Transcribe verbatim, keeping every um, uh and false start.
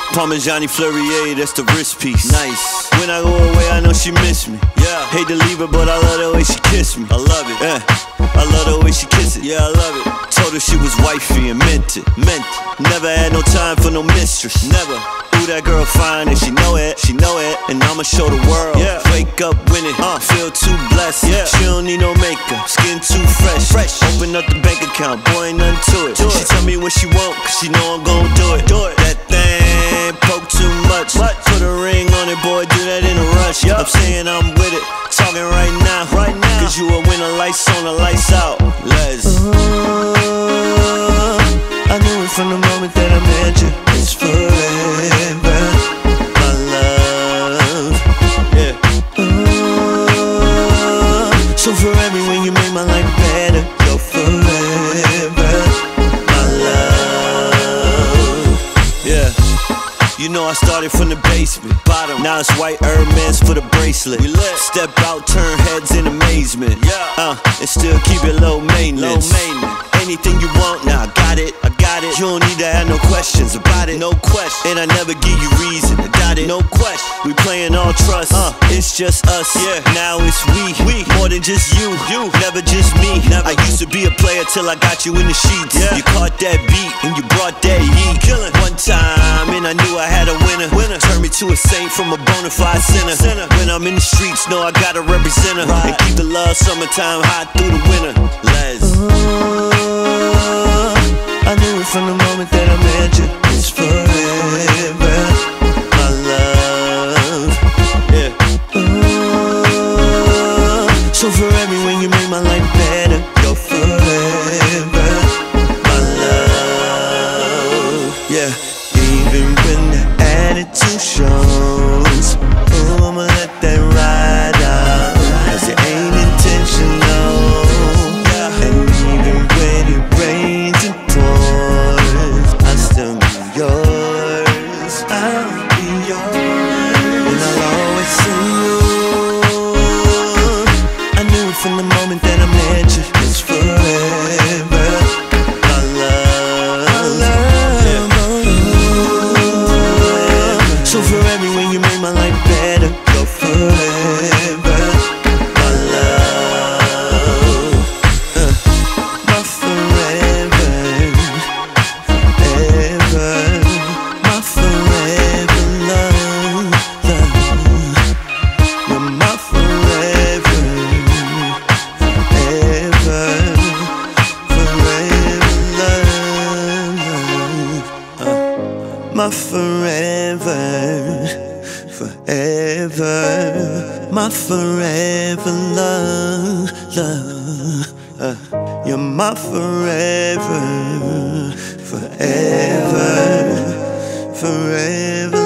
Parmigiani Fleurier, that's the wrist piece. Nice. When I go away, I know she miss me. Yeah. Hate to leave her, but I love the way she kiss me. I love it. Yeah. I love the way she kiss it. Yeah, I love it. Told her she was wifey and meant it. Meant it. Never had no time for no mistress. Never. Ooh, that girl fine and she know it. She know it. And I'ma show the world. Yeah. Wake up winning. Uh. Feel too blessed. Yeah. She don't need no makeup. Skin too fresh. Fresh. Open up the bank account. Boy, ain't nothing to it. Do she it. Tell me what she want, cause she know I'm gon' do it. Do it. That thing poke too much. What? Put a ring on it, boy. Do that in a rush. Yep. I'm saying I'm with it. Talking right now. Right now. Cause you a winner. Lights on the lights out. Let's. Uh, I knew it from the moment that I met you. It's forever, my love. Yeah. Uh, so forever when you make my life better. You're forever, my love. Yeah. You know I started from the basement, bottom. Now it's white Hermes for the bracelet. We lit. Step out, turn heads in amazement. Yeah. Uh, and still keep it low maintenance. Low maintenance. Anything you want, now I got it. I got it. You don't need to have no questions about it. No question. And I never give you reason. I got it. No question. We playing all trust. Uh, it's just us. Yeah. Now it's we. We. More than just you. You. Never just me. Never. I used to be a player till I got you in the sheets. Yeah. You caught that beat and you brought that heat. Killing. One time and I knew I had a winner. Winner. Turned me to a saint from a bona fide sinner. Sinner. When I'm in the streets, know I gotta represent her. Right. And keep the love summertime hot through the winter. Les. Uh, I knew it from the moment that I met you. It's forever, my love. Yeah. Uh, so forever when you make my life better. You're forever, my love. Yeah. Even when the attitude shows, oh, I'ma let that ride out, cause it ain't intentional. Yeah. And even when it rains and pours, I still be yours. I'll be yours, and I'll always see you. I knew it from the moment that I met you. It's forever, my love. My love. Yeah. So forever when you make my life better. You're forever, my love. uh, My forever, forever, my forever love, love. You're my forever, forever, forever love, uh, my forever, forever, my forever love, love. Uh, you're my forever, forever, forever.